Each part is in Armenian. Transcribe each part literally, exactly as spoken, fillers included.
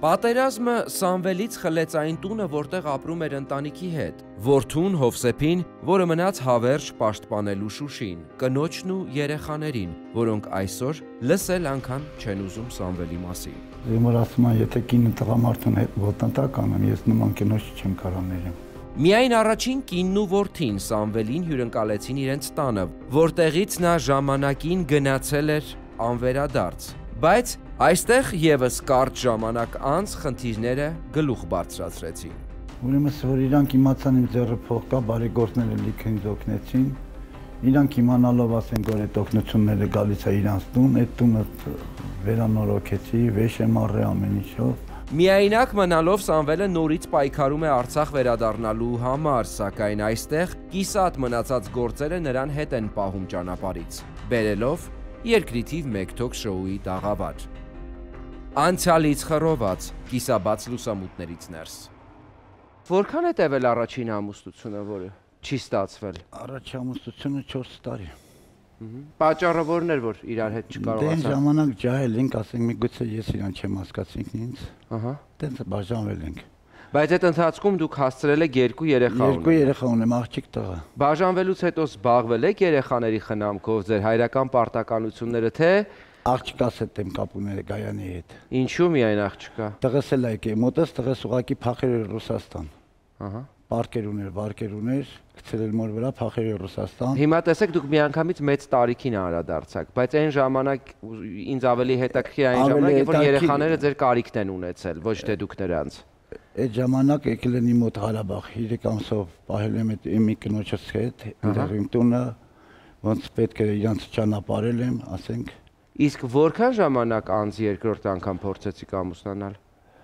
Պատերազմը Սամվելից խլեց այն տունը, որտեղ ապրում էր ընտանիքի հետ, որդուն Հովսեփին, որը մնաց հավերժ պաշտպանելու Շուշին, կնոջն ու երեխաներին, որոնք այսօր լսել անգամ չեն ուզում Սամվելի մասին։ Իմր ասում են, եթե կինը տղամարդուն հետ ոտնտակ անեմ, ես նման կնոջ չեմ կարող ներեմ։ Միայն առաջին կինն ու որդին Սամվելին հյուրընկալեցին իրենց տանը, որտեղից նա ժամանակին գնացել էր անվերադարձ, բայց այստեղ եւս կարճ ժամանակ անց խնդիրները գլուխ բարձրացրեցին։ Ուրեմն որ իրանք իմացան իմ ձեռը փող կա, բարեգործները լիքը ինձ օգնեցին։ Իրանք իմանալով ասեն, որ այդ օգնությունները գալիս է իրանց տուն, այդ տունը վերանորոգեցի, վեշ եմ առել ամեն ինչով։ Միայնակ մնալով Սամվելը նորից պայքարում է Արցախ վերադառնալու համար, սակայն այստեղ կիսատ մնացած գործերը նրան հետ են պահում ճանապարհից, բերելով երկրի թիվ մեկ թոք շոուի տաղավար։ Անցյալից խռոված, կիսաբաց լուսամուտներից ներս։ Որքան է տևել առաջին ամուսնությունը, որը չի ստացվել։ Առաջ ամուսնությունը չորս տարի։ Պատճառը որն էր, որ իրար հետ չկարողացան։ Դե ժամանակ ջահել ենք, ասենք միգուցե ես իրան չեմ հասկացինք ինձ։ Ահա։ Տենց բաժանվել ենք։ Բայց այդ ընթացքում դուք հասցրել եք երկու երեխա ունենալ։ Երկու երեխա ունեմ, աղջիկ տղա։ Բաժանվելուց հետո զբաղվել եք երեխաների խնամքով, ձեր հայրական պարտականությունները, թե աղջկաս հետ եմ կապ ունել Գայանի հետ։ Ինչու միայն աղջկա։ Տղես էլ եկե, մոտս տղես ուղակի փախել էր Ռուսաստան։ Ահա։ Պարկեր ուներ, վարկեր ուներ, գցել էր մոր վրա, փախել էր Ռուսաստան։ Հիմա տեսեք դուք միանգամից մեծ տարիքին անդրադարձաք, բայց այն ժամանակ ինձ ավելի հետաքրքիր այն ժամանակ, երբ որ երեխաները ձեր կարիքն են ունեցել, ոչ թե դուք նրանց։ Այդ ժամանակ եկել են իմ մոտ Ղարաբաղ, երեք ամսով պահել եմ այդ մի կնոջս հետ, ինձ իմ տունը, ոնց պետք է իրանց ճանապարհել եմ, ասենք։ Իսկ որքան ժամանակ անց երկրորդ անգամ փորձեցիք ամուսնանալ։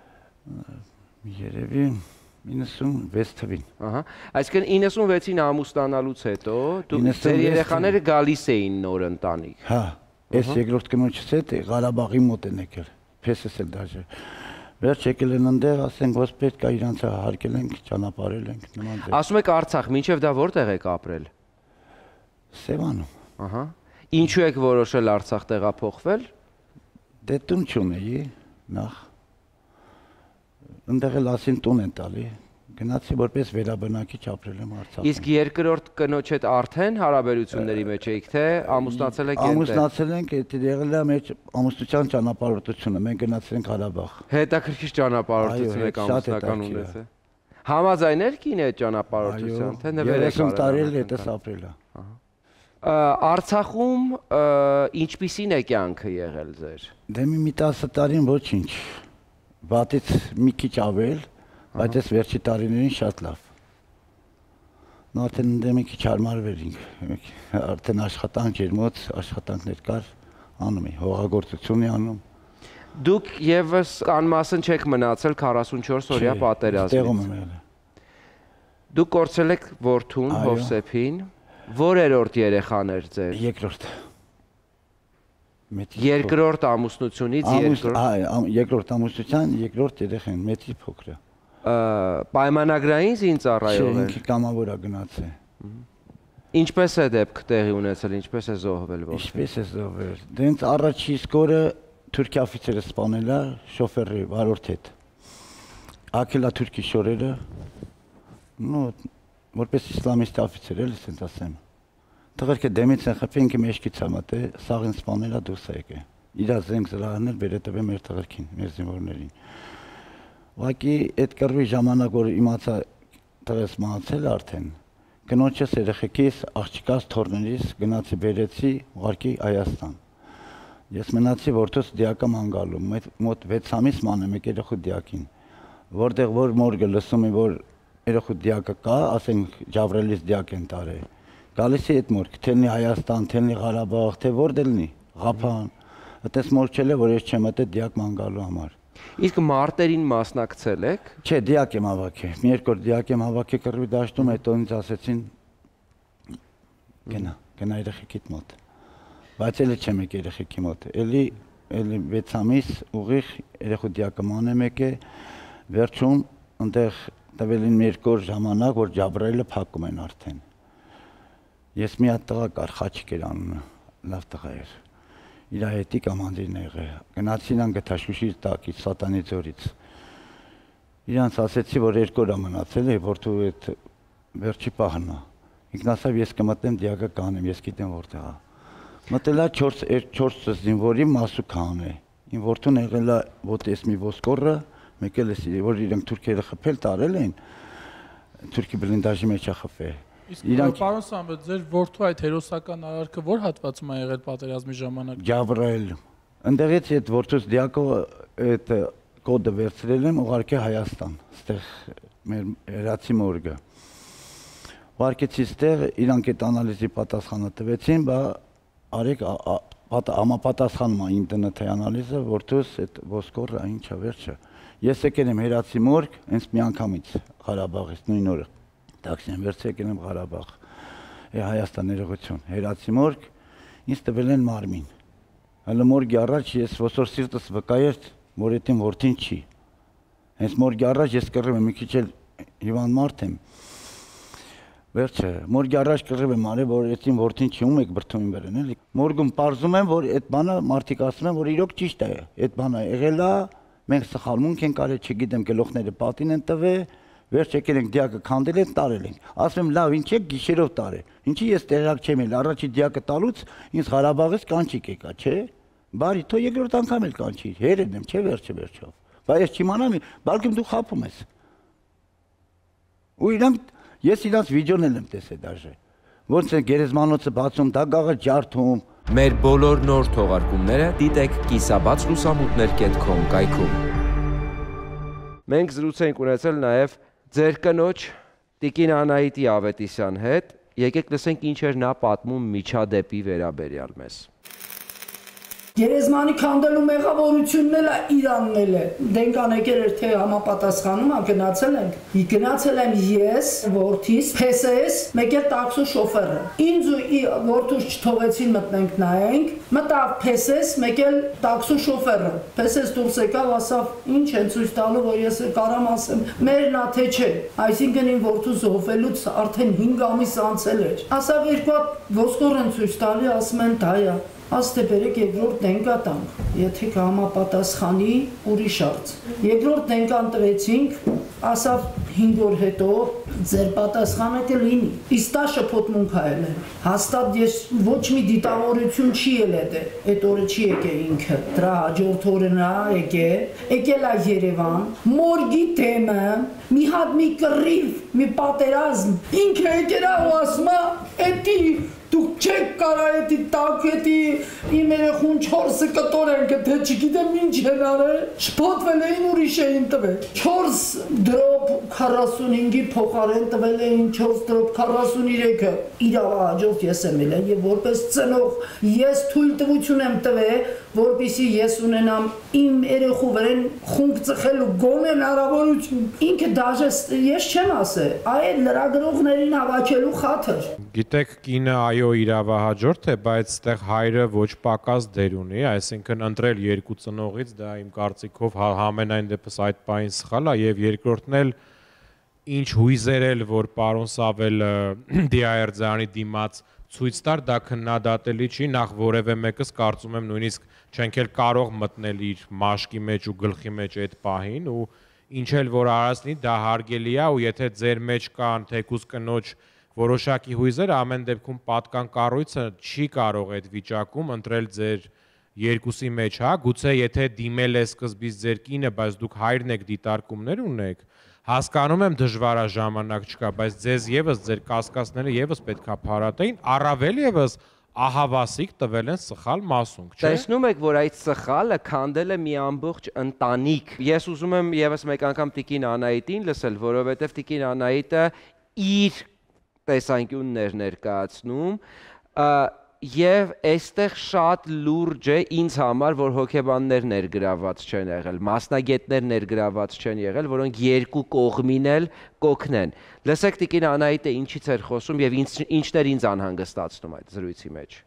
Երևի իննսունվեց թվին։ Ահա, այսինքն իննսունվեցին ամուսնանալուց հետո դուք ձեր երեխաները գալիս էին նոր ընտանիք։ Հա, այս երկրորդ կնոջս հետ Ղարաբաղի մոտ են եկել, փեսս էլ դաժե։ Վերջ եկել են ընդեղ, ասենք, ոնց պետք է իրանց հարկել ենք, ճանապարհել ենք, նման դեպք։ Ասում եք Արցախ, մինչև դա որտեղ եք ապրել։ Սևանում։ Ահա։ Ինչու եք որոշել Արցախ տեղափոխվել։ Դե տուն չունեի, նախ։ Ընդեղ էլ ասին տուն են տալի, գնացի որպես վերաբնակիչ ապրել եմ Արցախում։ Իսկ երկրորդ կնոջ հետ արդեն հարաբերությունների մեջ էիք, թե ամուսնացել եք այնտեղ։ Ամուսնացել ենք, դա եղել է մեր ամուսնության ճանապարհորդությունը, մենք գնացել ենք Ղարաբաղ։ Հետաքրքիր ճանապարհորդություն եք ամուսնական ունեցել։ Համաձայներ կին այդ ճանապարհորդության, թե նվեր եք երեսուն տարի էլ հետս ապրել է։ Արցախում ինչպիսին է կյանքը եղել ձեր։ Դե մի տասը տարին ոչինչ։ Վատից մի քիչ ավել, բայց այս վերջի տարիներին շատ լավ։ Նո արդեն դե մի քիչ հարմարվել ենք, արդեն աշխատանք էր մոտ, աշխատանքներ կար, անում էի, հողագործություն էի անում։ Դուք եւս անմասն չեք մնացել քառասունչորս օրյա պատերազմից։ Տեղում եմ եղել։ Դուք կորցրել եք որդուն Հովսեփին, որերորդ երեխաներ ձեր։ Երկրորդ։ Երկրորդ ամուսնությունից երկրորդ։ Այ, երկրորդ ամուսնության երկրորդ երեխան, մեծի փոքրը։ Պայմանագրային զինծառայող էր։ Ինքը կամավոր է գնացել։ Ինչպես է դեպքը տեղի ունեցել, ինչպես է զոհվել որդին։ Ինչպես է զոհվել։ Դենց առաջի սկորը թուրքի օֆիցերը սպանել է շոֆերի վարորդ հետ։ Ակելա թուրքի շորերը։ Ну, որպես իսլամիստ օֆիցեր էլ ասենք ասեմ։ Տղերքը դեմից են խփի, ինքը մեջքից է մտե, սաղին սպանել է դուրս եկե։ Իր զենք զրահն էլ վերետվե մեր տղերքին, մեր զինվորներին։ Ուղղակի այդ կռվի ժամանակ որ իմացա տղես մահացել արդեն, կնոջս երեխեքիս, աղջկաս, թորներիս գնացի բերեցի ուղղակի Հայաստան։ Ես մնացի որդուս դիակա մանգալում, մոտ վեց ամիս մանեմ եք երեխու դիակին, որտեղ որ մորգը լսում է, որ երեխու դիակը կա, ասենք Ջավրելից դիակ են տարել։ Գալիս է այդ մորգ, թելնի Հայաստան, թելնի Ղարաբաղ, թե որտեղ լինի, Ղափան, այդպես մորգ չէ, որ ես չեմ մտել դիակ մանգալու համար։ Իսկ մարտերին մասնակցել եք։ Չէ, դիակ եմ հավաքել, մի երկու դիակ եմ հավաքել կռվի դաշտում, հետո ինձ ասեցին գնա, գնա երեխեքիդ մոտ։ Բայց էլի չեմ եկել երեխեքի մոտ, էլի էլի վեց ամիս ուղիղ երեխու դիակը մանեմ եկե, վերջում այնտեղ տվել են մի երկու օր ժամանակ, որ Ջաբրայելը փակում են արդեն։ Ես մի հատ տղա կար, Խաչիկ էր անունը, լավ տղա էր։ Իր հետի կամանդիրն եղել։ Գնացին ան գտա Շուշի տակից, Սատանի ձորից։ Իրանց ասեցի, որ երկու օր մնացել է, որդու այդ վերջի պահն է։ Ինքն ասավ, ես կմտնեմ դիակը կանեմ, ես գիտեմ որտեղ է։ Մտելա չորս զինվորի մասուքան է։ Իմ որդուն եղել է ոտես մի ոսկորը, մեկ էլ էսի, որ իրենք թուրքերը խփել տարել են, թուրքի բլինդաժի մեջ է խփել։ Իսկ պարոն Սամվել, ձեր որդու այդ հերոսական արարքը որ հատվածում է եղել պատերազմի ժամանակ։ Ջաբրայել։ Ընդեղից այդ որդուս դիակո այդ կոդը վերցրել եմ, ուղարկել Հայաստան, ստեղ մեր հերացի մորգը։ Ուղարկեցի ստեղ, իրանք այդ անալիզի պատասխանը տվեցին, բա արեք համապատասխանում է իմ դն թե անալիզը, որդուս այդ ոսկորը ինչա վերջը։ Ես եկել եմ հերացի մորգ, հենց մի անգամից Ղարաբաղից նույն օրը։ Տաքսիան վերցրել եկել եմ Ղարաբաղ։ Հայաստան ներողություն, հերացի մորգ, ինձ տվել են մարմին։ Հələ մորգի առաջ ես ոսոր սիրտս վկայեր, որ այդ իմ որդին չի։ Հենց մորգի առաջ ես կռիվ եմ, մի քիչ էլ հիվանդ մարդ եմ։ Վերջը, մորգի առաջ կռիվ եմ արել, որ այդ իմ որդին չի, ում եք բրդում բերեն, էլի։ Մորգում պարզում եմ, որ այդ բանը մարդիկ ասում են, որ իրոք ճիշտ է։ Այդ բանը եղել է, մենք սխալմունք ենք արել, չգիտեմ, գլուխները պատին են տվել, վերջ եկել ենք դիակը քանդել են, տարել ենք։ Ասում եմ, լավ, ինչ եք գիշերով տարել։ Ինչի ես տեղյակ չեմ ել, առաջի դիակը տալուց ինձ Ղարաբաղից կանչիկ եկա, չէ։ Բարի, թո երկրորդ անգամ էլ կանչի, հերեն եմ, չէ վերջը վերջով։ Բայց ես չիմանամ, բալկում դու խափում ես։ Ու իրանք ես իրանց վիդեոն էլ եմ տեսել դաժե։ Ոնց է գերեզմանոցը բացում, դագաղը ջարդում։ Մեր բոլոր նոր թողարկումները դիտեք կիսաբաց լուսամուտներ կետ քոմ կայքում։ Մենք զրույց ենք ունեցել նաև ձեր կնոջ Տիկին Անահիտի Ավետիսյան հետ։ Եկեք լսենք ինչ էր նա պատմում միջադեպի վերաբերյալ մեզ։ Գերեզմանի քանդելու մեղավորությունն էլ իրանն էլ է։ Դենկան եկել էր թե համապատասխանում, գնացել ենք։ Գնացել եմ ես, որդիս, փեսես, մեկ էլ տաքսու շոֆերը։ Ինձ ու որդուս չթողեցին մտնենք նայենք, մտավ փեսես, մեկ էլ տաքսու շոֆերը։ Փեսես դուրս եկավ, ասավ, ինչ են ցույց տալու, որ ես կարամ ասեմ, մերն է թե չէ։ Այսինքն իմ որդու զոհվելուց արդեն հինգ ամիս անցել էր։ Ասավ երկու հատ ոսկոր են ցույց տալի, ասում են դա է։ Աստե բերեք երկրորդ դենկա տանք, եթե կհամապատասխանի ուրիշ արծ։ Երկրորդ դենկան տվեցինք, ասավ հինգ օր հետո ձեր պատասխանը կլինի։ Իսկ դա շփոթմունք ա ելել։ Հաստատ ես ոչ մի դիտավորություն չի ելել, այդ օրը չի եկել ինքը։ Դրա հաջորդ օրն ա եկել, եկել ա Երևան, մորգի թեմը, մի հատ մի կռիվ, մի պատերազմ։ Ինքը եկել ա ու ասում ա, «Էդի դուք չեք կարա էդի տակ էդի իմ երեխուն չորսը կտորենք, թե չգիտեմ ինչ են արել, շփոթվել էին ուրիշ էին տվել։ չորս դրոպ քառասունհինգի փոխարեն տվել էին չորս դրոպ քառասունյոթը։ Իրավա հաջորդ ես եմ ելել եւ որպես ծնող ես թույլտվություն եմ տվել, որպեսզի ես ունենամ իմ երեխու վրան խումբ ծխելու գոնե հնարավորություն։ Ինքը դաժե ես չեմ ասել, այլ լրագրողներին հավաքելու խաթր։ Գիտեք, կինը այո իրավահաջորդ է, բայց այդտեղ հայրը ոչ պակաս դեր ունի, այսինքն ընտրել երկու ծնողից դա իմ կարծիքով համենայն դեպս այդ բանին սխալ է եւ երկրորդն էլ ինչ հույզերել, որ պարոն Սավելը Դիաերձյանի դիմաց ցույց տար, դա քննադատելի չի, նախ որևէ մեկս կարծում եմ նույնիսկ չենք էլ կարող մտնել իր մաշկի մեջ ու գլխի մեջ այդ պահին ու ինչ էլ որ արածնի դա հարգելի է ու եթե ձեր մեջ կան թեկուզ կնոջ որոշակի հույզեր, ամեն դեպքում պատկան կառույցը չի կարող այդ վիճակում ընտրել ձեր երկուսի մեջ, հա, գուցե եթե դիմել է սկզբից ձեր կինը, բայց դուք հայրն եք դիտարկումներ ունեք, հասկանում եմ դժվար է ժամանակ չկա, բայց ձեզ եւս ձեր կասկածները եւս պետքա փարատեին, առավել եւս ահավասիկ տվել են սխալ մասունք, չէ՞։ Տեսնում եք, որ այդ սխալը քանդել է մի ամբողջ ընտանիք։ Ես ուզում եմ եւս մեկ անգամ Տիկին Անահիտին լսել, որովհետեւ Տիկին Անահիտը իր տեսանկյունն էր ներկայացնում եւ այստեղ շատ լուրջ է ինձ համար, որ հոգեբաններ ներգրաված չեն եղել, մասնագետներ ներգրաված չեն եղել, որոնք երկու կողմին էլ կօգնեն։ Լսեք Տիկին Անահիտը ինչից էր խոսում եւ ինչն էր ինձ անհանգստացնում այդ զրույցի մեջ։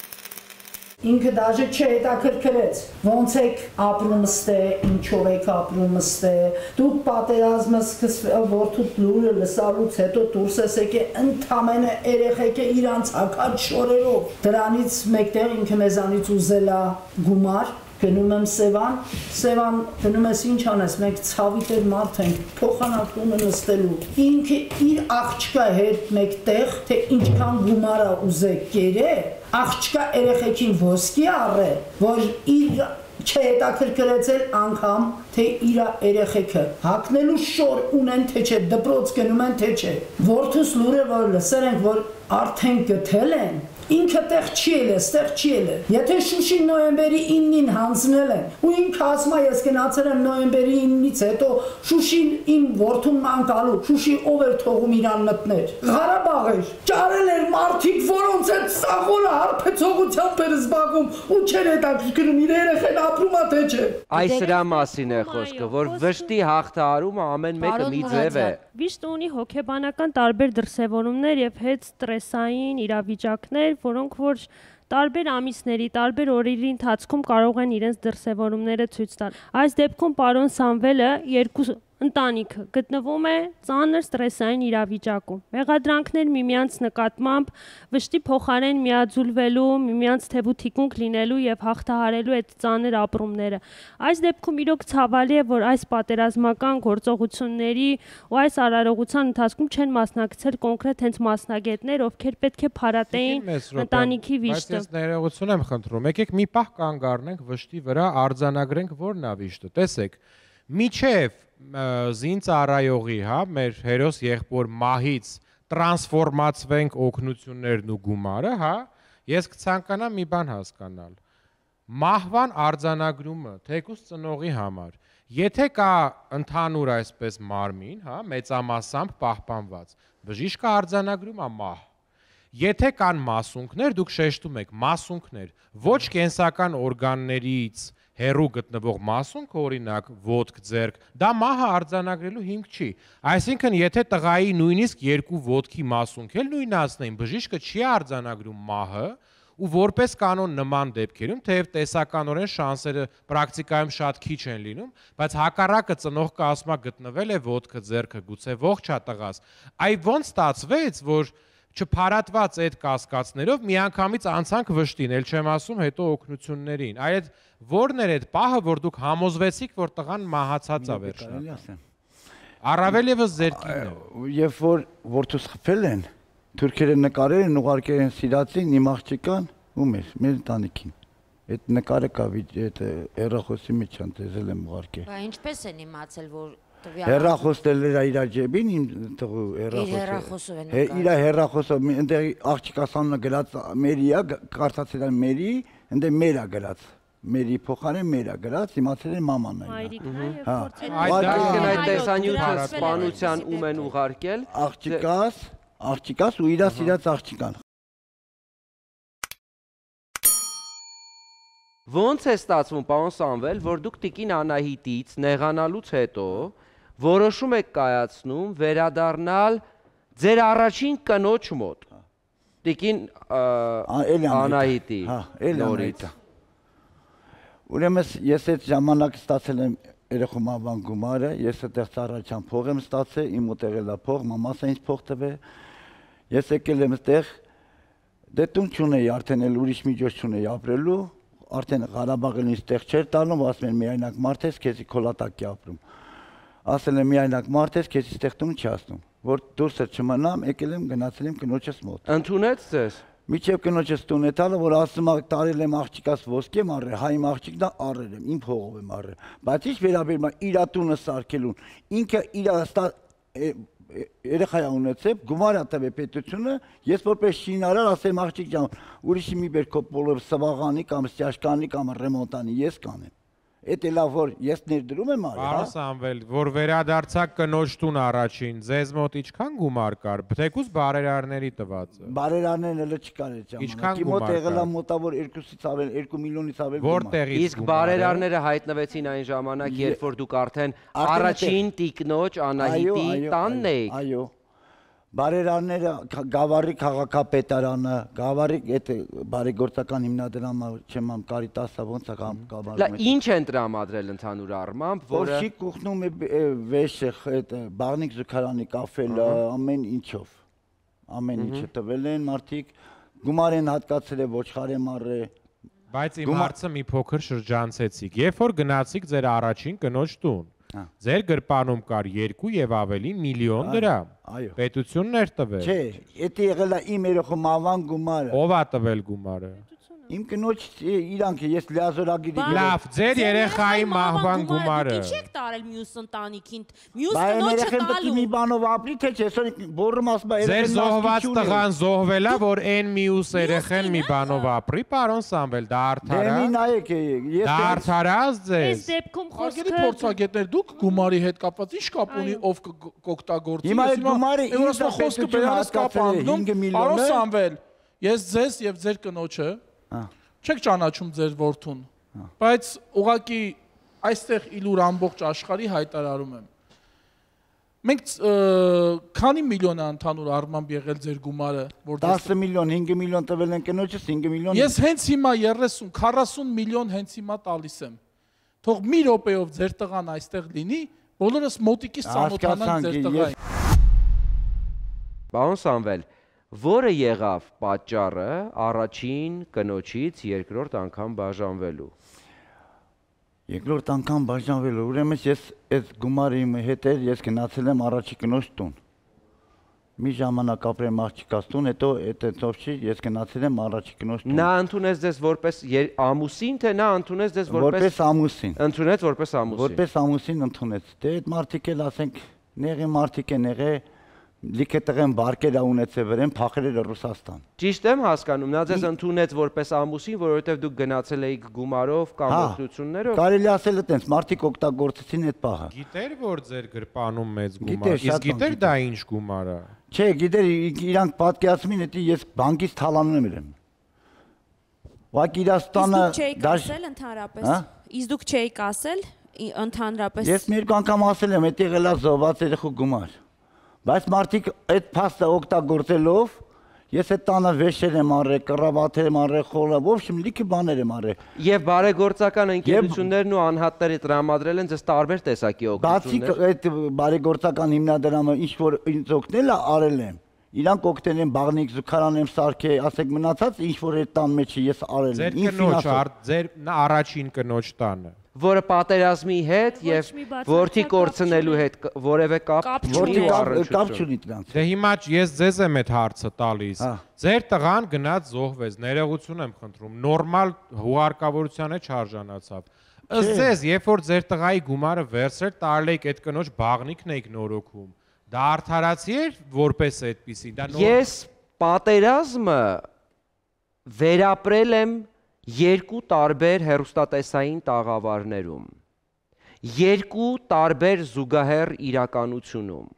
Ինքը դաժե չհետաքրքրեց, ոնց եք ապրում ստե, ինչով եք ապրում ստե, դուք պատերազմը սկսվել, որդուդ լուրը լսալուց հետո դուրս ես եկել ընդամենը երեխեք է իրանց հակած շորերով, դրանից մեկտեղ ինքը մեզանից ուզել է գումար, Գնում եմ Սևան, Սևան գնում ես ինչ անես, մենք ցավի տեր մարդ ենք, փոխանակում նստելու։ Ինքը իր աղջկա հետ մեկտեղ, թե ինչքան գումար է ուզեք կերե, աղջկա երեխեքին ոսկի առե, որ իր չհետաքրքրեցել անգամ, թե իր երեխեքը հագնելու շոր ունեն, թե չէ, դպրոց գնում են, թե չէ։ Որդուս լուրը որ լսել ենք, որ արդեն գտել են, ինքը տեղ չի էլ է, ստեղ չի էլ է։ Եթե Շուշին նոյեմբերի իննին հանձնել են, ու ինքը ասում է ես գնացել եմ նոյեմբերի իննից հետո Շուշին իմ որդուն մանկալու, Շուշի ով էր թողում իրան մտներ։ Ղարաբաղ էր, ճարել էր մարդիկ, որոնց այդ սաղորը հարբեցողությամբ էր զբաղվում ու չեր հետաքրքրում իր երեխեն ապրում է թե չէ։ Այս դրա մասին է խոսքը, որ վշտի հաղթահարումը ամեն մեկը մի ձև է։ Վիշտը ունի հոգեբանական տարբեր դրսևորումներ եւ հետ ստրեսային իրավիճակներ, որոնք որ տարբեր ամիսների, տարբեր օրերի ընթացքում կարող են իրենց դրսևորումները ցույց տալ։ Այս դեպքում պարոն Սամվելը երկու ընտանիքը գտնվում է ծանր ստրեսային իրավիճակում։ Մեղադրանքներ միմյանց նկատմամբ վշտի փոխարեն միաձուլվելու, միմյանց թեբու թիկունք լինելու եւ հաղթահարելու այդ ծանր ապրումները։ Այս դեպքում իրոք ցավալի է, որ այս պատերազմական գործողությունների ու այս արարողության ընթացքում չեն մասնակցել կոնկրետ հենց մասնագետներ, ովքեր պետք է փարատեին ընտանիքի վիշտը։ Բայց ես ներողություն եմ խնդրում, եկեք մի պահ կանգ առնենք վշտի վրա, արձանագրենք որն է վիշտը։ Տեսեք, միջև զինծառայողի, հա, մեր հերոս եղբոր մահից տրանսֆորմացվենք օգնություններն ու գումարը, հա, ես կցանկանամ մի բան հասկանալ։ Մահվան արձանագրումը թեկուզ ծնողի համար, եթե կա ընդհանուր այսպես մարմին, հա, մեծամասամբ պահպանված, բժիշկը արձանագրում է մահ։ Եթե կան մասունքներ, դուք շեշտում եք մասունքներ, ոչ կենսական օրգաններից հերու գտնվող մասունք, օրինակ ոտք, ձեռք, դա մահը արձանագրելու հիմք չի։ Այսինքն, եթե տղայի նույնիսկ երկու ոտքի մասունք էլ նույնացնեն, բժիշկը չի արձանագրում մահը, ու որպես կանոն նման դեպքերում, թեև տեսականորեն շանսերը պրակտիկայում շատ քիչ են լինում, բայց հակառակը ծնողքը ասում է գտնվել է ոտքը, ձեռքը, գուցե ողջ է տղաս։ Այ ոնց ստացվեց, որ չփարատված այդ կասկածներով միանգամից անցանք վշտին, էլ չեմ ասում հետո օգնություններին։ Այդ որն էր այդ պահը, որ դուք համոզվեցիք, որ տղան մահացած է վերջնական։ Առավել եւս ձեր կինը։ Երբ որ որդուս խփել են, թուրքերը նկարել են, ուղարկել են Սիրացին, իմ աղջիկան ու մեր, մեր ընտանիքին։ Այդ նկարը կա այդ հեռախոսի մեջ անտեզել եմ ուղարկել։ Բա ինչպես են իմացել, որ հեռախոսել էր իր ջեբին, իմ տղու հեռախոսը։ Իր հեռախոսը, այնտեղ աղջիկաս անունը գրած Մերիա, կարծացել են Մերի, այնտեղ Մերա գրած։ Մերի փոխարեն Մերա գրած, իմացել են մաման է։ Այսինքն այդ տեսանյութը սպանության ում են ուղարկել։ Աղջիկաս, աղջիկաս ու իր սիրած աղջիկան։ Ոնց է ստացվում, պարոն Սամվել, որ դուք տիկին Անահիտից նեղանալուց հետո որոշում եք կայացնում վերադառնալ ձեր առաջին կնոջ մոտ, տիկին Անահիտի նորից։ Ուրեմն ես այդ ժամանակ ստացել եմ երեխու մահվան գումարը, ես այդտեղ ծառայության փող եմ ստացել, իմ մոտ եղել է փող, մամաս ինձ փող տվել։ Ես եկել եմ այդտեղ, դե տուն չունեի, արդեն էլ ուրիշ միջոց չունեի ապրելու, արդեն Ղարաբաղն ինձ տեղ չէր տալում, ասում են միայնակ մարդ ես, քեզի քոլատակի ապրում։ Ասել եմ միայնակ մարդ ես, քեզի ստեղ տուն չի ասնում, որ դուրս չմնամ, եկել եմ գնացել եմ կնոջս մոտ։ Ընդունեց ձեզ։ Միջև կնոջս տուն է տալը, որ ասում է տարել եմ աղջիկաս ոսկի եմ առել, հայ իմ աղջիկն է առել եմ, իմ փողով եմ առել։ Բայց ինչ վերաբերում է իր տունը սարքելուն, ինքը իր երեխա ունեցել, գումար է տվել պետությունը, ես որպես շինարար ասեմ աղջիկ ջան, ուրիշի մի բեր քո բոլոր սվաղանի կամ ստյաշկանի կամ ռեմոնտանի ես կանեմ։ Էդ է լավ որ ես ներդրում եմ արել, հա։ Պարոն Սամվել, որ վերադարձակ կնոջ տուն առաջին, ձեզ մոտ ինչքան գումար կար, թեկուզ բարերարների տվածը։ Բարերարներն էլ չկար այդ ժամանակ։ Իմ մոտ եղել է մոտավոր երկուսից ավել, երկու միլիոնից ավել գումար։ Որտեղից։ Իսկ բարերարները հայտնվեցին այն ժամանակ, երբ որ դուք արդեն առաջին տիկնոջ Անահիտի տանն էիք։ Այո։ Բարերարները Գավառի քաղաքապետարանը, Գավառի այդ բարեգործական հիմնադրամը, չեմ ամ Կարիտասը ոնց է Գավառում։ Լավ, ինչ են տրամադրել ընդհանուր առմամբ, որը Որշի կուխնում է վեշը, այդ Բաղնիկ զուգարանի կաֆելը, ամեն ինչով։ Ամեն ինչը տվել են մարդիկ, գումար են հատկացել է ոչխար եմ առել, Բայց իմ հարցը մի փոքր շրջանցեցիք։ Երբ որ գնացիք ձեր առաջին կնոջ տուն, ձեր գրպանում կար երկու եւ ավելի միլիոն դրամ։ Պետությունն էր տվել։ Չէ, դա եղել է իմ երեխու մահվան գումարը։ Ո՞վ է տվել գումարը։ Իմ կնոջ իրանք ես լիազորագիրի։ Լավ, ձեր երեխայի մահվան գումարը։ Ինչ եք տարել մյուս ընտանիքին։ Մյուս կնոջը կնոջը տալու։ Մի բանով ապրի թե չէ, այսօր բորը ասում է։ Ձեր զոհված տղան զոհվելա, որ այն մյուս երեխեն մի բանով ապրի, պարոն Սամվել, դա արդար է։ Դե նայեք, ես Դա արդարաց ձեզ։ Այս դեպքում Արգելի խոսքը փորձագետներ, դուք գումարի հետ կապված ի՞նչ կապ ունի ով կօգտագործի։ Հիմա այդ գումարը ինձ խոսքը բերանս կապ անում։ Պարոն Սամվել, ես ձեզ եւ ձեր կնոջը չեք ճանաչում ձեր որդուն, բայց ուղղակի այստեղ իլուր ամբողջ աշխարհի հայտարարում եմ։ Մենք քանի միլիոն է ընդհանուր առմամբ եղել ձեր գումարը, որ տասը միլիոն, հինգ միլիոն տվել են կնոջս, հինգ միլիոն։ Ես հենց հիմա երեսուն, քառասուն միլիոն հենց հիմա տալիս եմ։ Թող մի րոպեով ձեր տղան այստեղ լինի, բոլորս մոտիկից ծանոթանանք ձեր տղային։ Պարոն Սամվել, որը եղավ պատճառը առաջին կնոջից երկրորդ անգամ բաժանվելու։ Երկրորդ անգամ բաժանվելու, ուրեմն ես այս գումարի հետ էր, ես գնացել եմ առաջի կնոջ տուն։ Մի ժամանակ ապրեմ աղջիկաս տուն, հետո այդտեղով չի, ես գնացել եմ առաջի կնոջ տուն։ Նա ընդունեց ձեզ որպես ամուսին, թե նա ընդունեց ձեզ որպես ամուսին։ Ընդունեց որպես ամուսին։ Որպես ամուսին ընդունեց։ Դե այդ մարդիկ էլ ասենք, նեղի մարդիկ են եղել, լիքը տղեն բարկերա ունեցել վրեն, փախել էր Ռուսաստան։ Ճիշտ եմ հասկանում, նա ձեզ ընդունեց որպես ամուսին, որովհետև դուք գնացել էիք գումարով կամ օգնություններով։ Կարելի ասել է տենց, մարդիկ օգտագործեցին այդ պահը։ Գիտեր, որ ձեր գրպանում մեծ գումար, իսկ գիտեր դա ինչ գումար է։ Չէ, գիտեր, իրանք պատկերացնում են, դա ես բանկից թալանում եմ։ Ուղղակի Իրաստանը դաշ ընդհանրապես։ Իսկ դուք չէիք ասել ընդհանրապես։ Ես մի երկու անգամ ասել եմ, դա եղել է զոհված երեխու գումար։ Բայց մարդիկ այդ փաստը օգտագործելով ես այդ տանը վեշեր եմ արել, կռավաթեր եմ արել, խորը, ոբշեմ լիքը բաներ եմ արել։ Եվ բարեգործական ընկերություններն ու անհատները տրամադրել են ձեզ տարբեր տեսակի օգնություններ։ Բացի այդ բարեգործական հիմնադրամը ինչ որ ինձ օգնել է, արել եմ։ Իրանք օգնել են բաղնիկ զուգարան եմ սարքել, ասեք մնացած ինչ որ այդ տան մեջ ես արել եմ։ Ձեր կնոջ, ձեր առաջին կնոջ տանը որը պատերազմի հետ եւ որդի կորցնելու հետ որևէ կապ չունի կապ չունի դրանց։ Դե հիմա ես ձեզ եմ այդ հարցը տալիս։ Ձեր տղան գնաց զոհվեց, ներողություն եմ խնդրում, նորմալ հուղարկավորության է չարժանացավ։ Ըստ ձեզ, երբ որ ձեր տղայի գումարը վերցրել տալել եք այդ կնոջ բաղնիքն եք նորոգում, դա արդարացի էր որպես այդպիսի։ Դա Ես պատերազմը վերապրել եմ երկու տարբեր հեռուստատեսային տաղավարներում, երկու տարբեր զուգահեռ իրականությունում,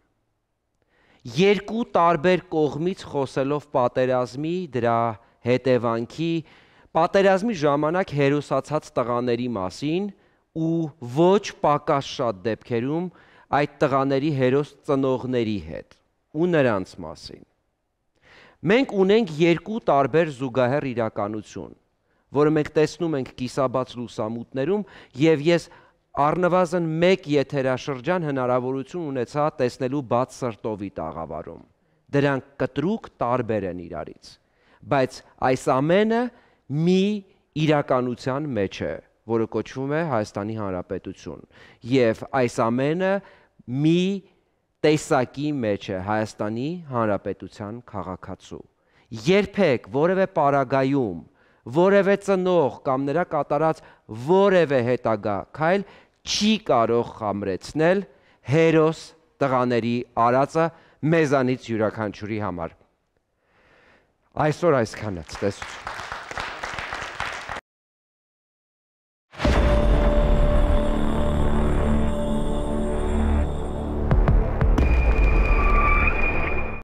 երկու տարբեր կողմից խոսելով պատերազմի, դրա հետևանքի, պատերազմի ժամանակ հերոսացած տղաների մասին ու ոչ պակաս շատ դեպքերում այդ տղաների հերոս ծնողների հետ ու նրանց մասին։ Մենք ունենք երկու տարբեր զուգահեռ իրականություն, որը մենք տեսնում ենք կիսաբաց լուսամուտներում եւ ես առնվազն մեկ եթերաշրջան հնարավորություն ունեցա տեսնելու բաց սրտովի տաղավարում։ Դրանք կտրուկ տարբեր են իրարից, բայց այս ամենը մի իրականության մեջ է, որը կոչվում է Հայաստանի Հանրապետություն, եւ այս ամենը մի տեսակի մեջ է Հայաստանի Հանրապետության քաղաքացու։ Երբեք որևէ պարագայում որևէ ծնող կամ նրա կատարած որևէ հետագա քայլ չի կարող խամրեցնել հերոս տղաների արածը մեզանից յուրաքանչյուրի համար։ Այսօր այսքանից, տեսություն։